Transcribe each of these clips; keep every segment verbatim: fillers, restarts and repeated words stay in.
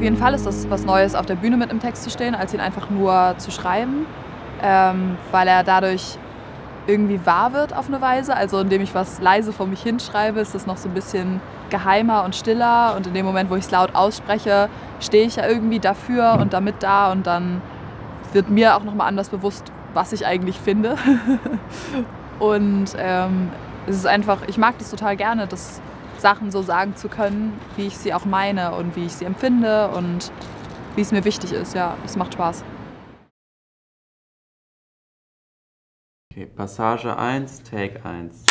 jeden Fall ist das was Neues, auf der Bühne mit einem Text zu stehen, als ihn einfach nur zu schreiben, ähm, weil er dadurch irgendwie wahr wird auf eine Weise. Also indem ich was leise vor mich hinschreibe, ist das noch so ein bisschen geheimer und stiller. Und in dem Moment, wo ich es laut ausspreche, stehe ich ja irgendwie dafür und damit da. Und dann wird mir auch nochmal anders bewusst, was ich eigentlich finde. Und ähm, es ist einfach, ich mag das total gerne, das Sachen so sagen zu können, wie ich sie auch meine und wie ich sie empfinde und wie es mir wichtig ist. Ja, das macht Spaß. Okay, Passage eins, Take eins.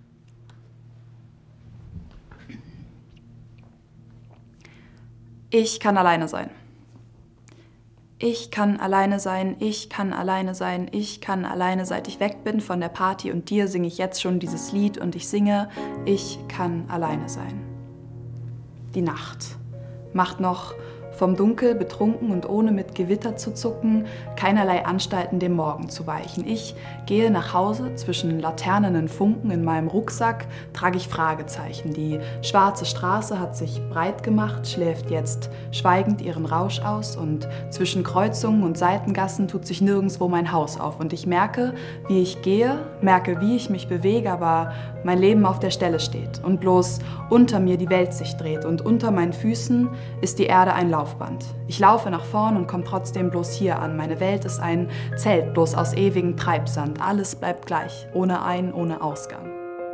Ich kann alleine sein. Ich kann alleine sein, ich kann alleine sein, ich kann alleine, seit ich weg bin von der Party und dir singe ich jetzt schon dieses Lied und ich singe, ich kann alleine sein. Die Nacht macht noch vom Dunkel betrunken und ohne mit Gewitter zu zucken, keinerlei Anstalten dem Morgen zu weichen. Ich gehe nach Hause, zwischen laternenen Funken in meinem Rucksack trage ich Fragezeichen. Die schwarze Straße hat sich breit gemacht, schläft jetzt schweigend ihren Rausch aus und zwischen Kreuzungen und Seitengassen tut sich nirgendwo mein Haus auf. Und ich merke, wie ich gehe, merke, wie ich mich bewege, aber mein Leben auf der Stelle steht und bloß unter mir die Welt sich dreht und unter meinen Füßen ist die Erde ein Laufband. Ich laufe nach vorn und komme trotzdem bloß hier an. Meine Welt ist ein Zelt, bloß aus ewigem Treibsand. Alles bleibt gleich, ohne Ein-, ohne Ausgang.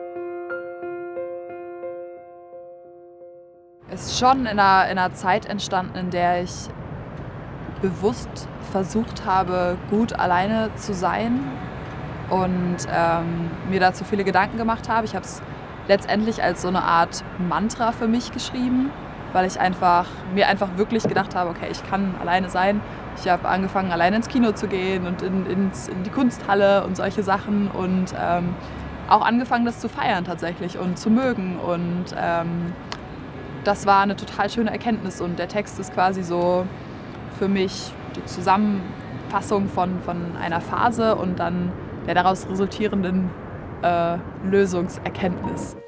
Es ist schon in einer, in einer Zeit entstanden, in der ich bewusst versucht habe, gut alleine zu sein und ähm, mir dazu viele Gedanken gemacht habe. Ich habe es letztendlich als so eine Art Mantra für mich geschrieben, weil ich einfach, mir einfach wirklich gedacht habe, okay, ich kann alleine sein. Ich habe angefangen, alleine ins Kino zu gehen und in, ins, in die Kunsthalle und solche Sachen und ähm, auch angefangen, das zu feiern tatsächlich und zu mögen. Und ähm, das war eine total schöne Erkenntnis und der Text ist quasi so für mich die Zusammenfassung von, von einer Phase und dann der daraus resultierenden äh, Lösungserkenntnis.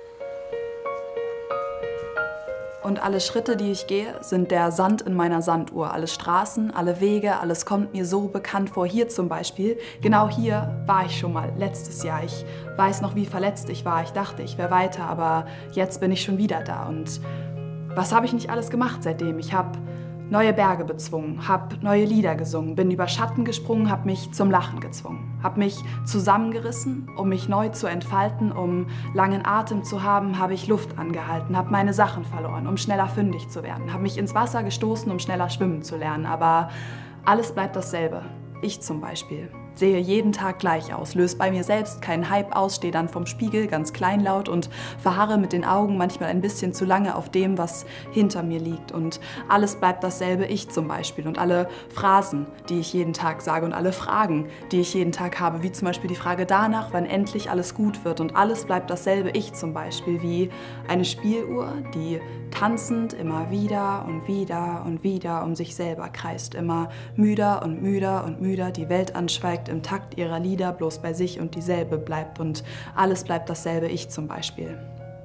Und alle Schritte, die ich gehe, sind der Sand in meiner Sanduhr. Alle Straßen, alle Wege, alles kommt mir so bekannt vor. Hier zum Beispiel, genau hier war ich schon mal letztes Jahr. Ich weiß noch, wie verletzt ich war. Ich dachte, ich wäre weiter, aber jetzt bin ich schon wieder da. Und was habe ich nicht alles gemacht seitdem? Ich habe neue Berge bezwungen, habe neue Lieder gesungen, bin über Schatten gesprungen, habe mich zum Lachen gezwungen, habe mich zusammengerissen, um mich neu zu entfalten, um langen Atem zu haben, habe ich Luft angehalten, habe meine Sachen verloren, um schneller fündig zu werden, habe mich ins Wasser gestoßen, um schneller schwimmen zu lernen, aber alles bleibt dasselbe. Ich zum Beispiel sehe jeden Tag gleich aus, löse bei mir selbst keinen Hype aus, stehe dann vom Spiegel ganz kleinlaut und verharre mit den Augen manchmal ein bisschen zu lange auf dem, was hinter mir liegt. Und alles bleibt dasselbe, ich zum Beispiel. Und alle Phrasen, die ich jeden Tag sage und alle Fragen, die ich jeden Tag habe, wie zum Beispiel die Frage danach, wann endlich alles gut wird. Und alles bleibt dasselbe, ich zum Beispiel, wie eine Spieluhr, die tanzend immer wieder und wieder und wieder um sich selber kreist, immer müder und müder und müder die Welt anschweigt, im Takt ihrer Lieder bloß bei sich und dieselbe bleibt und alles bleibt dasselbe, ich zum Beispiel.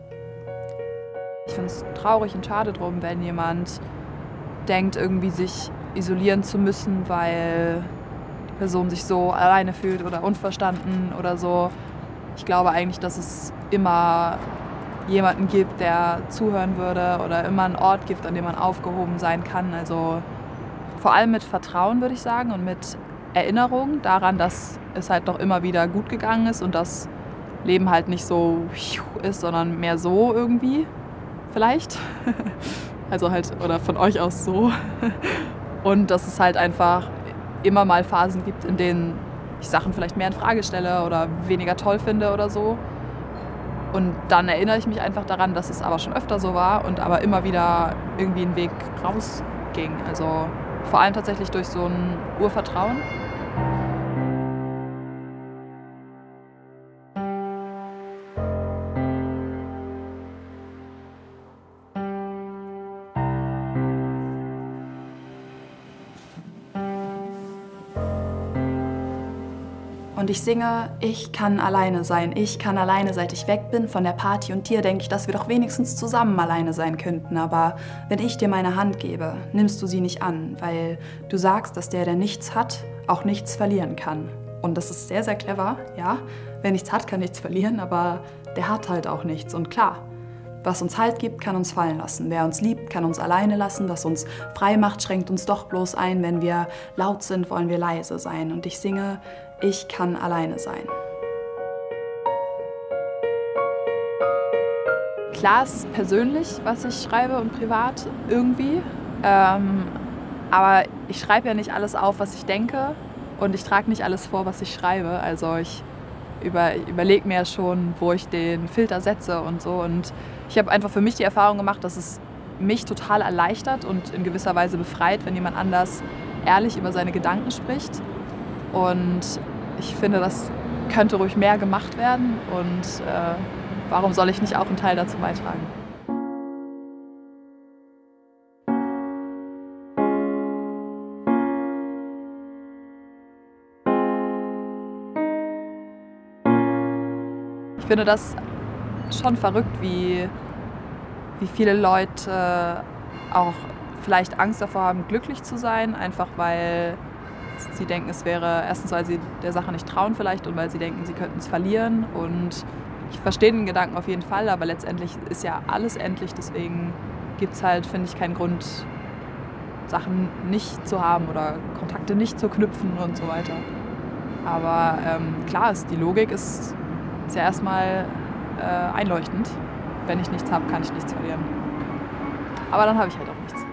Ich finde es traurig und schade drum, wenn jemand denkt, irgendwie sich isolieren zu müssen, weil die Person sich so alleine fühlt oder unverstanden oder so. Ich glaube eigentlich, dass es immer jemanden gibt, der zuhören würde oder immer einen Ort gibt, an dem man aufgehoben sein kann. Also vor allem mit Vertrauen, würde ich sagen, und mit Erinnerung daran, dass es halt doch immer wieder gut gegangen ist und das Leben halt nicht so ist, sondern mehr so irgendwie, vielleicht. Also halt, oder von euch aus so. Und dass es halt einfach immer mal Phasen gibt, in denen ich Sachen vielleicht mehr in Frage stelle oder weniger toll finde oder so. Und dann erinnere ich mich einfach daran, dass es aber schon öfter so war und aber immer wieder irgendwie ein Weg rausging. Also vor allem tatsächlich durch so ein Urvertrauen. Und ich singe, ich kann alleine sein, ich kann alleine, seit ich weg bin von der Party und dir, denke ich, dass wir doch wenigstens zusammen alleine sein könnten. Aber wenn ich dir meine Hand gebe, nimmst du sie nicht an, weil du sagst, dass der, der nichts hat, auch nichts verlieren kann. Und das ist sehr, sehr clever, ja. Wer nichts hat, kann nichts verlieren, aber der hat halt auch nichts. Und klar, was uns Halt gibt, kann uns fallen lassen. Wer uns liebt, kann uns alleine lassen. Was uns frei macht, schränkt uns doch bloß ein. Wenn wir laut sind, wollen wir leise sein. Und ich singe, ich kann alleine sein. Klar, es ist persönlich, was ich schreibe und privat irgendwie. Ähm, aber ich schreibe ja nicht alles auf, was ich denke. Und ich trage nicht alles vor, was ich schreibe. Also ich über, überlege mir schon, wo ich den Filter setze und so. Und ich habe einfach für mich die Erfahrung gemacht, dass es mich total erleichtert und in gewisser Weise befreit, wenn jemand anders ehrlich über seine Gedanken spricht. Und ich finde, das könnte ruhig mehr gemacht werden. Und äh, warum soll ich nicht auch einen Teil dazu beitragen? Ich finde das schon verrückt, wie, wie viele Leute auch vielleicht Angst davor haben, glücklich zu sein, einfach weil sie denken, es wäre erstens, weil sie der Sache nicht trauen vielleicht und weil sie denken, sie könnten es verlieren. Und ich verstehe den Gedanken auf jeden Fall, aber letztendlich ist ja alles endlich, deswegen gibt es halt, finde ich, keinen Grund, Sachen nicht zu haben oder Kontakte nicht zu knüpfen und so weiter. Aber ähm, klar ist, die Logik ist ist ja erstmal äh, einleuchtend. Wenn ich nichts habe, kann ich nichts verlieren. Aber dann habe ich halt auch nichts.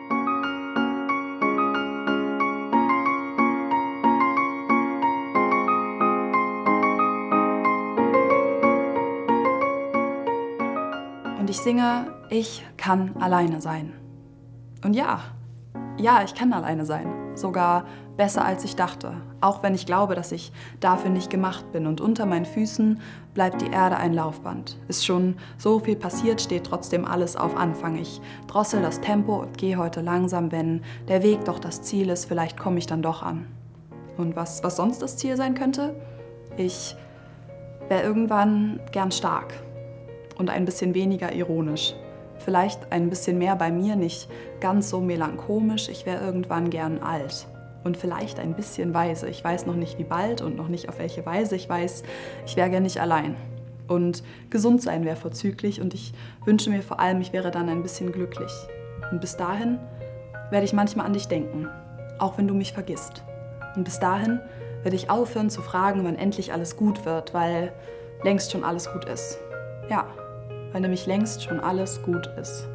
Und ich singe, ich kann alleine sein. Und ja, ja, ich kann alleine sein. Sogar besser als ich dachte. Auch wenn ich glaube, dass ich dafür nicht gemacht bin. Und unter meinen Füßen bleibt die Erde ein Laufband. Ist schon so viel passiert, steht trotzdem alles auf Anfang. Ich drossel das Tempo und gehe heute langsam, wenn der Weg doch das Ziel ist, vielleicht komme ich dann doch an. Und was, was sonst das Ziel sein könnte? Ich wäre irgendwann gern stark und ein bisschen weniger ironisch. Vielleicht ein bisschen mehr bei mir, nicht ganz so melancholisch. Ich wäre irgendwann gern alt. Und vielleicht ein bisschen weise. Ich weiß noch nicht, wie bald und noch nicht auf welche Weise. Ich weiß, ich wäre gern nicht allein. Und gesund sein wäre vorzüglich. Und ich wünsche mir vor allem, ich wäre dann ein bisschen glücklich. Und bis dahin werde ich manchmal an dich denken, auch wenn du mich vergisst. Und bis dahin werde ich aufhören zu fragen, wann endlich alles gut wird, weil längst schon alles gut ist. Ja, weil nämlich längst schon alles gut ist.